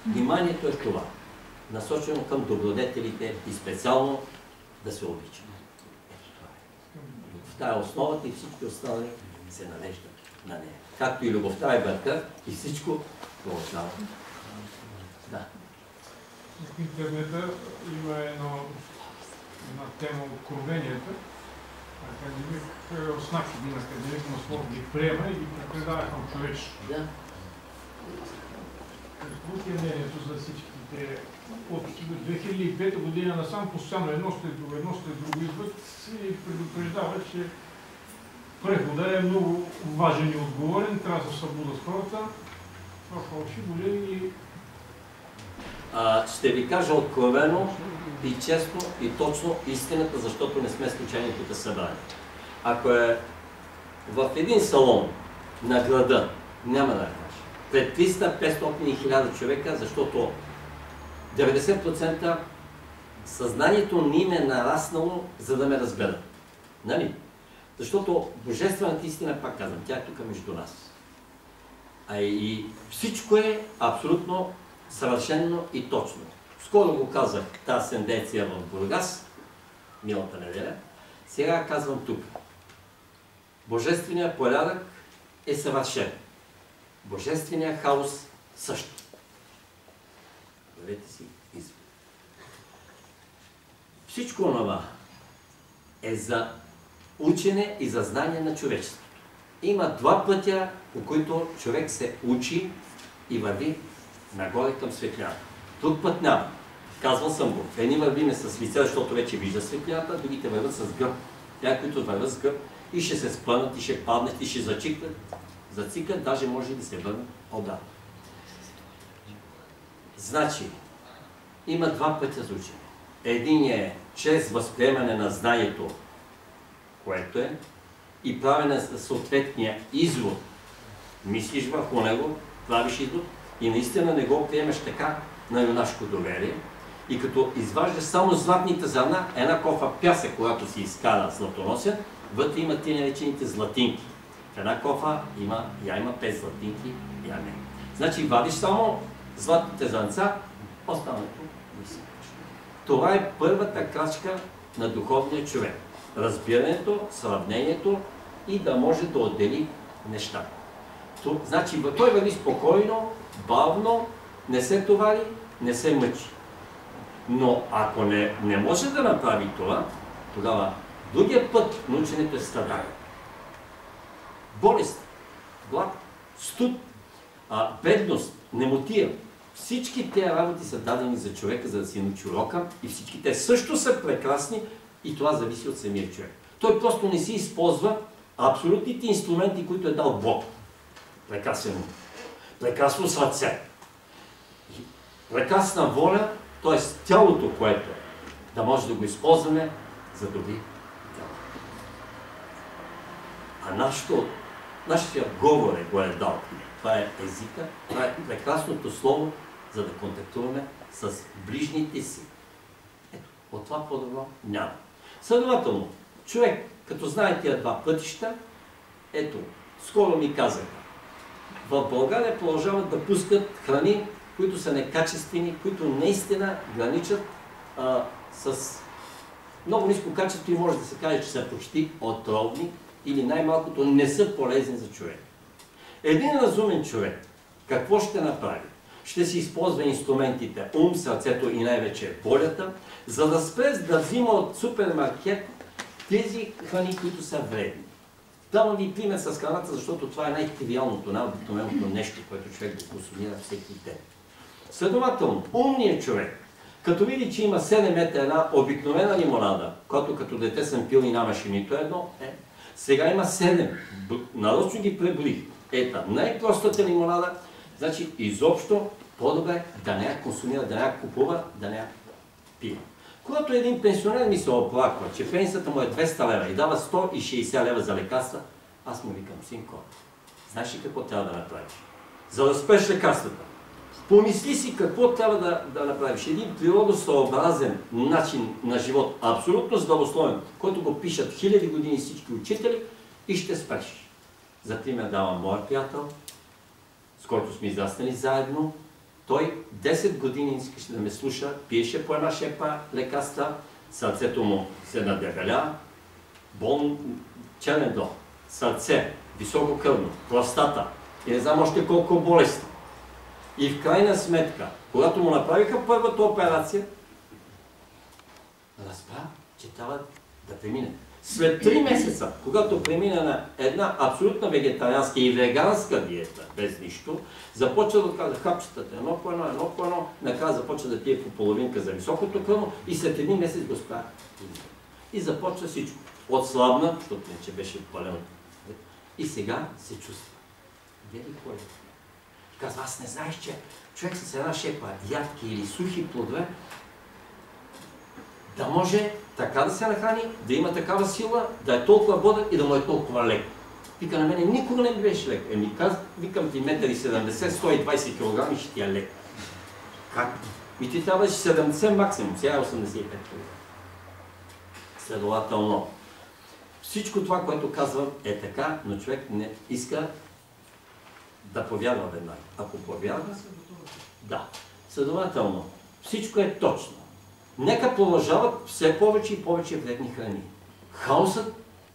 Вниманието е това. Насочено към добродетелите и специално да се обича. Ето това е. Любовта е основата и всички останали се навеждат на нея. Както и любовта е върха и всичко продължава. Да. В интернета има една тема откровенията. Академик Оснак, един академик на Слов ги приема и ги предава към човечеството. Да. Какво е мнението за всичките? От 2005 година насам постоянно едно след друго идват и предупреждава, че прехода е много важен и отговорен, трябва да се събудат хората. Това фалшиво ли и... Ще ви кажа откровено и честно и точно истината, защото не сме случайни тук събрани. Ако е в един салон на града, няма да кажа, пред 300, 500 и 1000 човека, защото 90% съзнанието ни им е нараснало, за да ме разберат. Нали? Защото божествената истина, пак казвам, тя е тук между нас. И всичко е абсолютно съвършено и точно. Скоро го казах тази сенденция в Бургас, миналата неделя. Сега казвам тук. Божественият порядък е съвършен. Божественият хаос също. Правете си извод. Всичко това е за учене и за знание на човечеството. Има два пътя, по които човек се учи и върви нагоре към светлината. Друг път няма. Казвал съм го. Едни вървиме с лице, защото вече вижда светлината, другите върват с гръб. Тя, които върват с гръб и ще се спънат, и ще паднат, и ще зацикат, даже може да се върнат обратно. Значи, има два пътя за учене. Един е чрез възприемане на знанието, което е, и правене на съответния извод. Мислиш върху него, правиш извод и наистина не го приемеш така на юнашко доверие. И като изваждаш само златните зърна, една кофа пясък, когато си изкара златоносен, вътре има тия наречените златинки. В една кофа има 5 златинки, я не. Значи вадиш само златните зърнца, останалото не си. Това е първата крачка на духовния човек. Разбирането, сравнението и да може да отдели неща. Значи той върви спокойно, бавно, не се товари, не се мъчи. Но ако не може да направи това, тогава другия път на ученето е страдание. Болест, глад, студ, бедност, немотия. Всички тези работи са дадени за човека, за да си научи урока и всички те също са прекрасни и това зависи от самия човек. Той просто не си използва абсолютните инструменти, които е дал Бог. Прекрасен ум, прекрасно сърце, прекрасна воля, т.е. тялото, което е, да може да го използваме за добри дела. А нашия говор го е дал. Това е езика, това е прекрасното слово, за да контактуваме с ближните си. Ето, от това по-добро няма. Следователно, човек, като знае тия два пътища, ето, скоро ми казаха, в България продължават да пускат храни, които са некачествени, които наистина граничат с много ниско качество и може да се каже, че са почти отровни или най-малкото не са полезни за човек. Един разумен човек какво ще направи? Ще си използва инструментите ум, сърцето и най-вече волята, за да спре да взима от супермаркет тези храни, които са вредни. Давам ви пример с храната, защото това е най-тривиалното, най-обикновеното нещо, което човек да консумира всеки ден. Следователно, умният човек, като види, че има 7 метра една обикновена лимонада, която като дете съм пил и нямаше нито едно, сега има 7. Нарочно ги преброих. Ета, най-простата лимонада, значи изобщо по-добре да не я консумира, да не я купува, да не я пива. Когато един пенсионер ми се оплаква, че пенсията му е 200 лева и дава 160 лева за лекарства, аз му викам, синко, знаеш ли какво трябва да направиш? За да спреш лекарствата. Помисли си какво трябва да направиш. Един природосъобразен начин на живот, абсолютно здравословен, който го пишат хиляди години всички учители и ще спреш. За пример давам моя приятел, с който сме израснали заедно той 10 години искаше да ме слуша, пиеше по една шепа лекарства, сърцето му се надебеля, челен дох, сърце, високо кръвно, простата и не знам още колко болести. И в крайна сметка, когато му направиха първата операция, разбра, че трябва да премине. След 3 месеца, когато премина на една абсолютно вегетарианска и веганска диета, без нищо, започва да отказва хапчетата едно по едно, накрая започва да пие по половинка за високото кръвно и след 1 месец го справя. И започва всичко. Отслабна, защото не че беше пален. И сега се чувства. Велико е. Казва, аз не знаеш, че човек с една шепа ядки или сухи плодове да може така да се нахрани, да има такава сила, да е толкова бодър и да му е толкова лек. Вика, на мене никога не ми беше лек. Викам ти 1,70 м, 120 кг и ще ти е лек. Как? И ти трябва да си 70 максимум, сега е 85 кг. Следователно, всичко това, което казвам е така, но човек не иска да повярва веднага. Ако повярва, да. Следователно, всичко е точно. Нека продължават все повече и повече вредни храни. Хаосът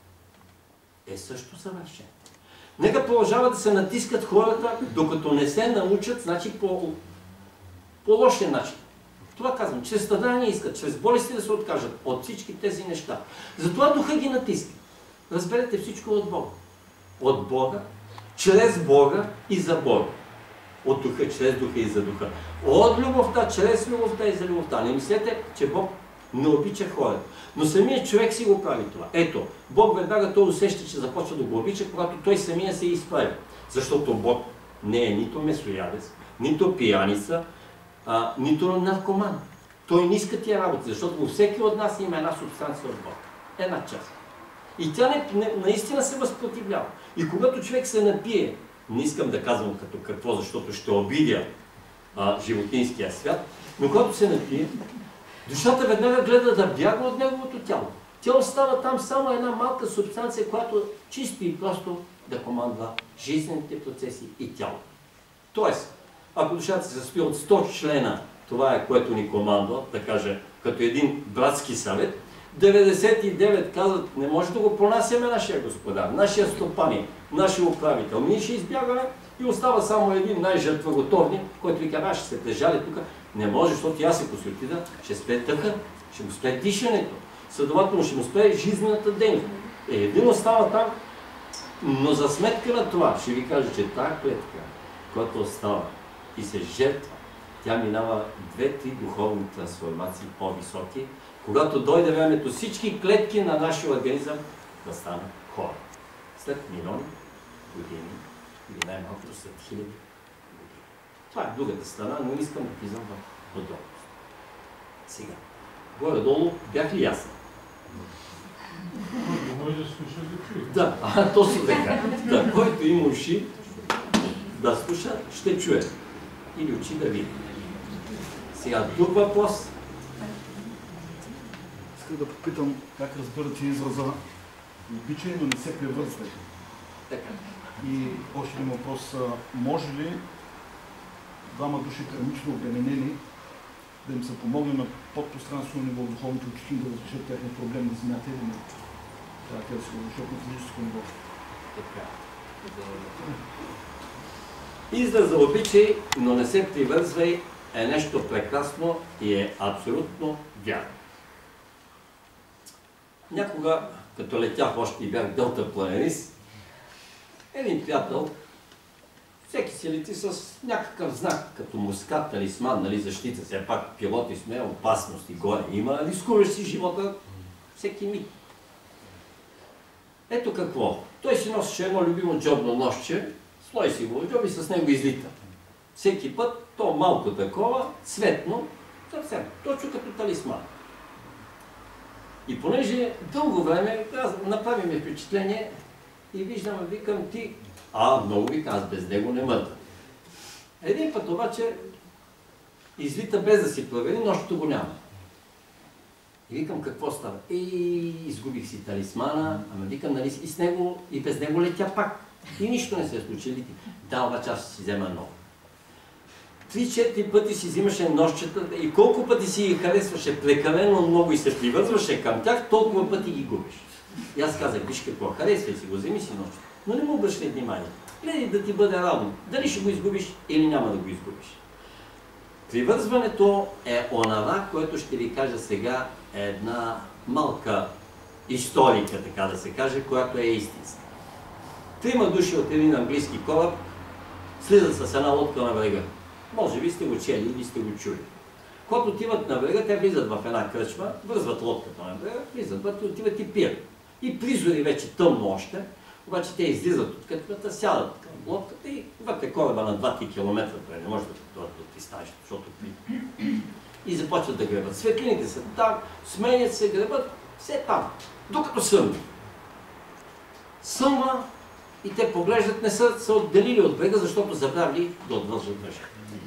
е също съвършен. Нека продължават да се натискат хората, докато не се научат, значи по лошия начин. Това казвам, чрез страдания искат, чрез болести да се откажат от всички тези неща. Затова духа ги натиска. Разберете, всичко от Бога. От Бога, чрез Бога и за Бога. От духа, чрез духа и за духа. От любовта, чрез любовта и за любовта. Не мислете, че Бог не обича хората. Но самият човек си го прави това. Ето, Бог веднага той усеща, че започва да го обича, когато той самия се изправи. Защото Бог не е нито месоядец, нито пияница, нито наркоман. Той не иска тия работи, защото във всеки от нас има една субстанция от Бог. Една част. И тя наистина се възпротивлява. И когато човек се напие, не искам да казвам като какво, защото ще обидя животинския свят, но когато се напие, душата веднага гледа да бяга от неговото тяло. Тя остава там само една малка субстанция, която чисто и просто да командва жизнените процеси и тялото. Тоест, ако душата се състои от 100 члена, това е което ни командва, да каже, като един братски съвет, 99 казват, не може да го понасяме нашия господар, нашия стопанин, нашия управител. Ние ще избягаме и остава само един най-жертвоготовни, който ви казва, ще се тежали тук. Не може, защото аз се посветида, ще спре дъха, ще му спре дишането. Следователно ще му спре жизнената дейност. Един остава там, но за сметка на това ще ви кажа, че тази клетка, която остава и се жертва, тя минава 2-3 духовни трансформации по-високи, когато дойде времето всички клетки на нашия организъм да станат хора. След милиони години, или най-малко след хиляди години. Това е другата страна, но не искам да влизам в подробност. Сега, горе-долу бях ли ясен? Който може да слуша, да чуе. Да, точно така. Да, който има уши да слуша, ще чуе. Или очи да види. Сега, друг въпрос. Искам да попитам как разбирате израза обичай, но не се превързвай. Така. И още един въпрос. Може ли двама души кармично обременени да им се помогне на подпространствено ниво духовните учители да разрешат техния проблем на земята или не? Трябва да се го решат на физическо ниво. Така. Израза обичай, но не се привързвай е нещо прекрасно и е абсолютно вярно. Някога, като летях още и бях делтапланирист, един приятел, всеки си лети с някакъв знак, като мускат, талисман, нали, защита. Все пак пилоти сме, опасности горе има, рискуваш си живота всеки миг. Ето какво. Той си носеше едно любимо джобно нощче, слой си го в джоб и с него излита. Всеки път, то малко такова, цветно, съвсем, точно като талисман. И понеже дълго време направи ми впечатление и виждам, викам ти, много вика, аз без него не мърда. Един път обаче излита без да си провери, нощото го няма. И викам, какво става? Изгубих си талисмана, ама викам, нали и с него, и без него летя пак. И нищо не се е случило. Да, обаче аз ще си взема ново. 3-4 пъти си взимаше нощчета и колко пъти си ги харесваше прекалено много и се привързваше към тях, толкова пъти ги губиш. И аз казах, виж какво, харесвай си го, вземи си нощчета, но не му обръщай внимание. Гледай да ти бъде равно, дали ще го изгубиш или няма да го изгубиш. Привързването е онова, което ще ви кажа сега, е една малка историка, така да се каже, която е истинска. 3 души от един английски кораб слизат с една лодка на брега. Може би сте го чели или сте го чули. Когато отиват на брега, те влизат в една кръчма, вързват лодката на брега, влизат вътре, отиват и пият. И призори вече тъмно още, обаче те излизат от кръчмата, сядат към лодката и вътре кораба на 2-3 км, не може да дойдат до пристанището, защото и започват да гребат. Светлините са там, сменят се, гребат, все там, докато съмне. Съмва и те поглеждат, не са се отделили от брега, защото забравили да отвържат мъжа.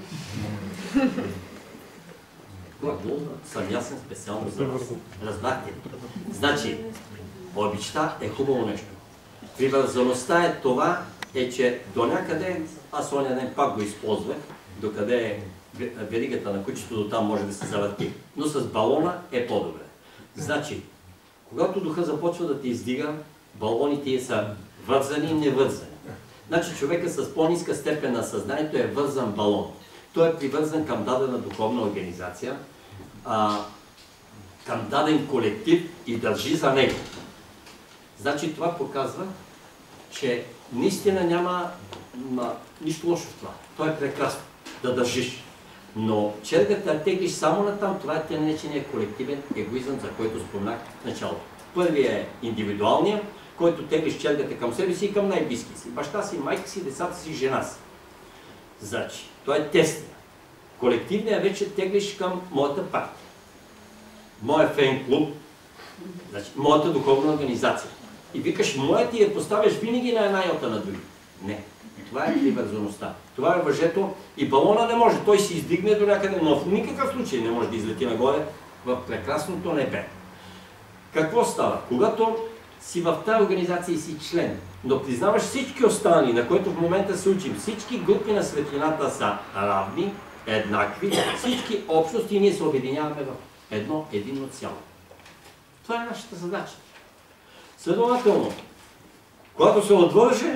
Когато съм ясен специално за вас. Разбрахте ли? Значи, обичта е хубаво нещо. Привързаността е това, че до някъде, аз оня ден пак го използвах, докъде веригата на кучето до там може да се завърти. Но с балона е по-добре. Значи, когато духа започва да те издига, балоните са вързани и невързани. Значи човека с по-ниска степен на съзнанието е вързан балон. Той е привързан към дадена духовна организация, към даден колектив и държи за него. Значи това показва, че наистина няма нищо лошо в това. То е прекрасно да държиш. Но чергата теглиш само натам, това е тъй наречения колективен егоизъм, за който споменах в началото. Първият е индивидуалният, който теглиш чергата към себе си и към най-близки си. Баща си, майка си, децата си, жена си. Значи, той е тесния. Колективният вече теглиш към моята партия. Моя фен клуб, значи, моята духовна организация. И викаш, моята и я поставяш винаги на една йота на други. Не. Това е привързаността. Това е въжето и балона не може. Той се издигне до някъде, но в никакъв случай не може да излети нагоре в прекрасното небе. Какво става? Когато си в тази организация и си член, но признаваш всички останали, на които в момента се учим, всички групи на светлината са равни, еднакви, всички общности и ние се обединяваме в единно цяло. Това е нашата задача. Следователно, когато се отвърже,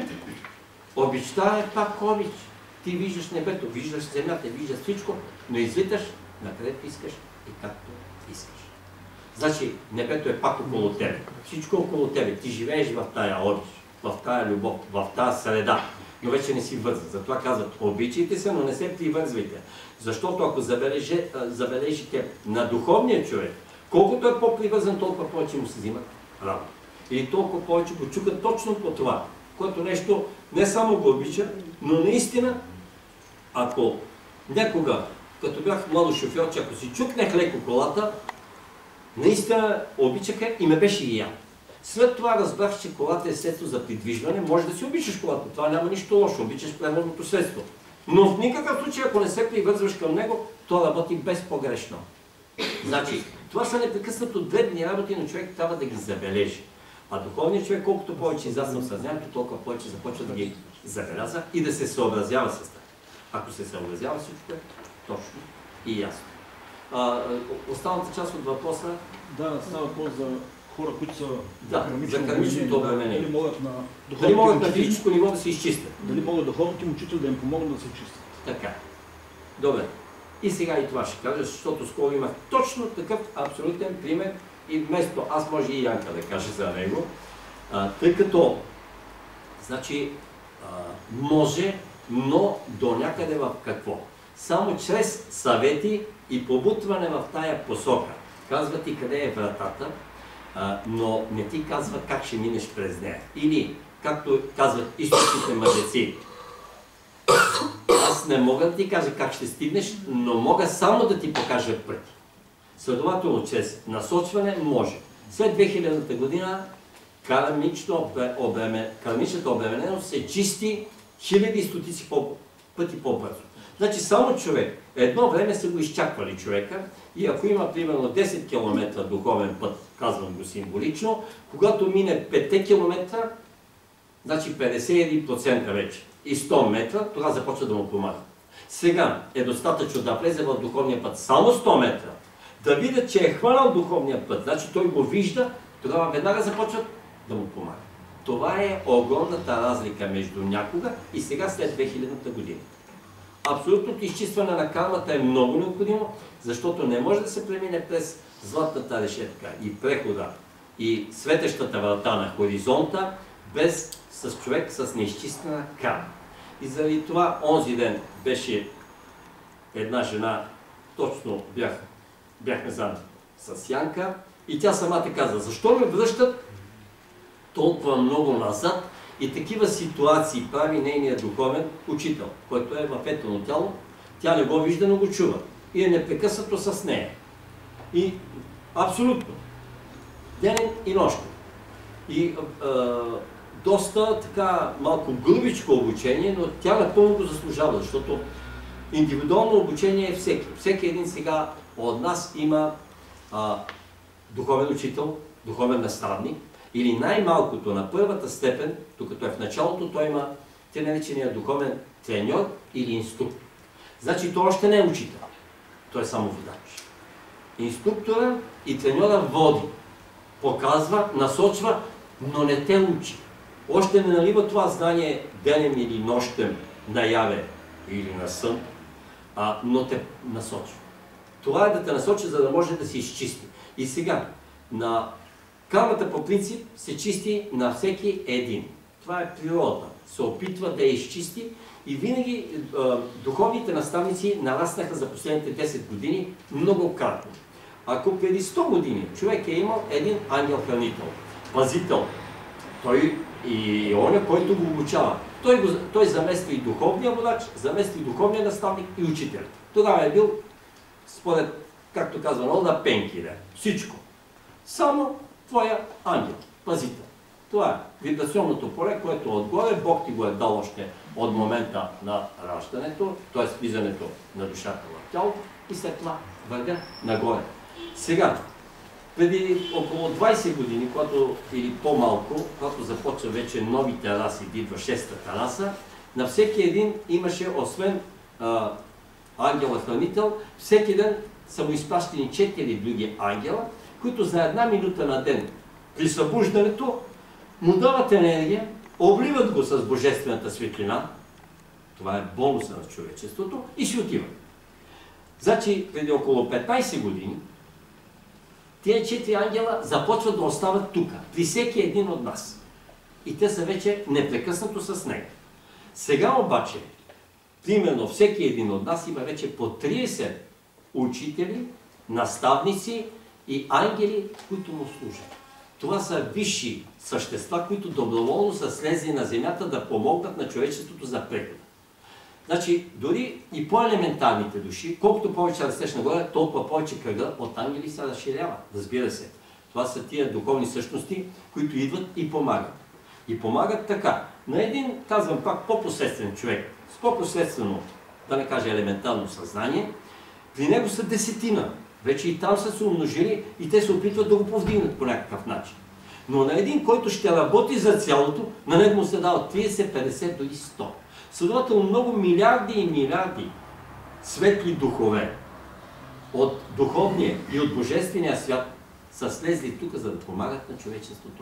обичта е пак обич. Ти виждаш небето, виждаш земята, виждаш всичко, но излиташ накъдето искаш и както искаш. Значи, небето е пак около тебе. Всичко е около тебе. Ти живееш в тая обич, в тая любов, в тая среда, но вече не си вързан. Затова казват, обичайте се, но не се привързвайте. Защото ако забележите на духовния човек, колкото е по-привързан, толкова повече му се взимат работа. Или толкова повече го чукат точно по това, което нещо не само го обича, но наистина, ако някога, като бях младо шофьорче, ако си чукнех леко колата, наистина обичаха и ме беше и я. След това разбрах, че колата е средство за придвижване, може да си обичаш колата, това няма нищо лошо, обичаш превозното средство. Но в никакъв случай, ако не се привързваш към него, то работи безпогрешно. Значи, това са непрекъснато дребни работи, но човек трябва да ги забележи. А духовният човек, колкото повече израсна в съзнанието, толкова повече започва да ги забелязва и да се съобразява с това. Ако се съобразява, всичко е точно и ясно. Останалата част от въпроса... Да, става въпрос за хора, които са за кармичното обременение. Дали могат на физическо ниво да се изчистят. Дали могат духовните им учители да им помогнат да се изчистят. Така. Добре. И сега и това ще кажа, защото скоро имах точно такъв абсолютен пример и вместо аз може и Янка да каже за него, тъй като значи може, но до някъде в какво? Само чрез съвети и побутване в тая посока. Казва ти къде е вратата, но не ти казва как ще минеш през нея. Или, както казват източните мъдреци, аз не мога да ти кажа как ще стигнеш, но мога само да ти покажа пъти. Следователно, чрез насочване може. След 2000-та година кармичната обремененост се чисти хиляди и стотици пъти по-бързо. Значи само човек, едно време са го изчаквали човека и ако има примерно 10 км духовен път, казвам го символично, когато мине 5 км, значи 51% вече и 100 метра, тогава започва да му помага. Сега е достатъчно да влезе в духовния път само 100 метра, да видят, че е хванал духовния път, значи той го вижда, тогава веднага започват да му помагат. Това е огромната разлика между някога и сега след 2000-та година. Абсолютното изчистване на кармата е много необходимо, защото не може да се премине през златната решетка и прехода и светещата врата на хоризонта без с човек с неизчистена карма. И заради това онзи ден беше една жена, точно бяхме заедно с Янка, и тя самата каза, защо ме връщат толкова много назад и такива ситуации прави нейният духовен учител, който е в етерно тяло, тя не го вижда, но го чува и е непрекъснато с нея. И абсолютно, денен и нощ. И доста така малко грубичко обучение, но тя напълно го заслужава, защото индивидуално обучение е всеки. Всеки един сега от нас има духовен учител, духовен наставник, или най-малкото на първата степен, докато е в началото, той има те наречения духовен треньор или инструктор. Значи той още не е учител, той е само водач. Инструктора и треньора води, показва, насочва, но не те учи. Още не налива това знание денем или нощем наяве или на сън, но те насочва. Това е да те насочи, за да може да се изчисти. И сега, на кармата по принцип се чисти на всеки един. Това е природа. Се опитва да я изчисти и винаги духовните наставници нараснаха за последните 10 години многократно. Ако преди 100 години човек е имал един ангел-хранител, пазител, той и оня, който го обучава, той замества и духовния водач, замества и духовния наставник и учител. Тогава е бил, според, както казва, на пенкиле. Всичко. Само твоя ангел, пазител. Това е вибрационното поле, което отгоре Бог ти го е дал още от момента на раждането, т.е. влизането на душата в тялото и след това вървя нагоре. Сега, преди около 20 години, или по-малко, когато започва вече нови тераси, идва 6-та тераса, на всеки един имаше, освен ангела-хранител, всеки ден са му изпращани 4 други ангела, които за 1 минута на ден при събуждането му дават енергия, обливат го с божествената светлина, това е бонуса на човечеството, и си отиват. Значи, преди около 15 години, тия 4 ангела започват да остават тук, при всеки един от нас. И те са вече непрекъснато с него. Сега обаче, примерно всеки един от нас има вече по 30 учители, наставници и ангели, които му служат. Това са висши същества, които доброволно са слезли на земята да помогнат на човечеството за прехода. Значи, дори и по-елементарните души, колкото повече растеш нагоре, толкова повече кръга от ангели се разширява. Разбира се. Това са тия духовни същности, които идват и помагат. И помагат така. На един, казвам пак, по-посредствен човек, с по-посредствено, да не кажа елементарно съзнание, при него са 10. Вече и там са се умножили и те се опитват да го повдигнат по някакъв начин. Но на един, който ще работи за цялото, на него му се дава 30, 50, дори 100. Следователно много милиарди и милиарди светли духове от духовния и от божествения свят са слезли тук, за да помагат на човечеството.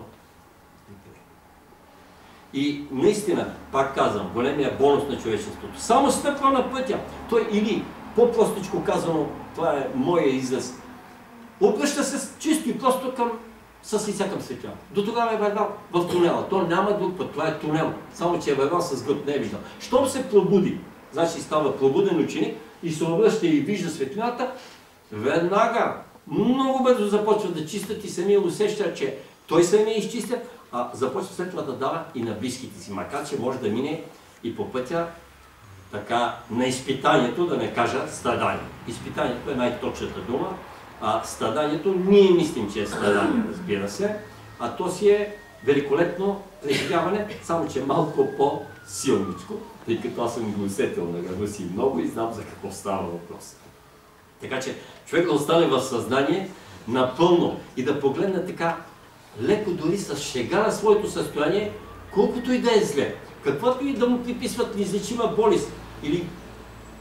И наистина, пак казвам, големия бонус на човечеството само стъпва на пътя. Той или, по-простичко казано, това е моя израз, обръща се чисто и просто към лица към светлина. До тогава е вървял в тунела. То няма друг път, това е тунел. Само че е вървял с гръб, не е виждал. Щом се пробуди, значи става пробуден ученик и се обръща и вижда светлината, веднага много бързо започва да чистят и самия усеща, че той самия изчистя, а започва след това да дава и на близките си, макар че може да мине и по пътя така на изпитанието, да не кажа страдание. Изпитанието е най-точната дума, а страданието, ние мислим, че е страдание, разбира се, а то си е великолепно преживяване, само че малко по-силничко, тъй като аз съм го усетил на гърба си много и знам за какво става въпрос. Така че човек да остане в съзнание напълно и да погледне така леко дори с шега на своето състояние, колкото и да е зле, каквото и да му приписват неизлечима болест или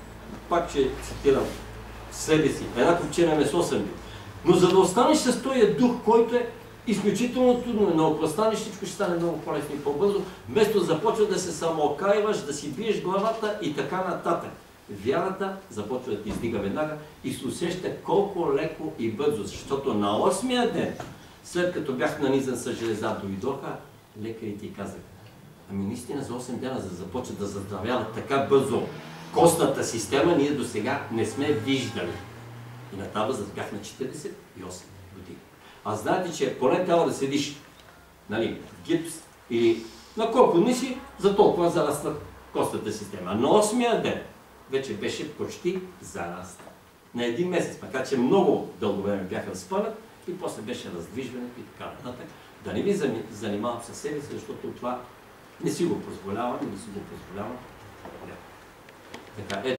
пак че цитирам себе си, една купчина месо съм бил. Но за да останеш с този дух, който е изключително трудно, но ако останеш, всичко ще стане много по-лесно и по-бързо, вместо да започва да се самоокайваш, да си биеш главата и така нататък. Вярата започва да ти издига веднага и се усеща колко леко и бързо, защото на 8-я ден, след като бях нанизан с железа, дойдоха лекарите и казаха: ами наистина за 8 дена, за да започне да заздравява така бързо костната система, ние до сега не сме виждали. И на тази възраст бях на 48 години. А знаете, че поне трябва да седиш, нали, в гипс или на колко дни си, за толкова зараства костната система. А на 8-я ден вече беше почти зараста. На един месец, макар че много дълго време бяха в спънат и после беше раздвижването и така нататък. Да не ви занимавам със себе си, защото това не си го позволявам, не си го позволявам. Така,